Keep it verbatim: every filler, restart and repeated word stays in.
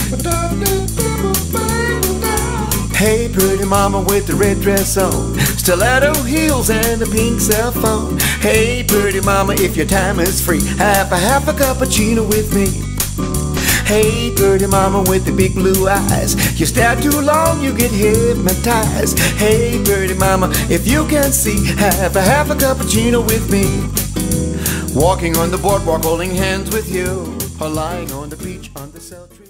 Hey, pretty mama with the red dress on, stiletto heels and a pink cell phone. Hey, pretty mama, if your time is free, have a half a cappuccino with me. Hey, pretty mama with the big blue eyes, you stare too long, you get hypnotized. Hey, pretty mama, if you can see, have a half a cappuccino with me. Walking on the boardwalk, holding hands with you, or lying on the beach on the cell tree.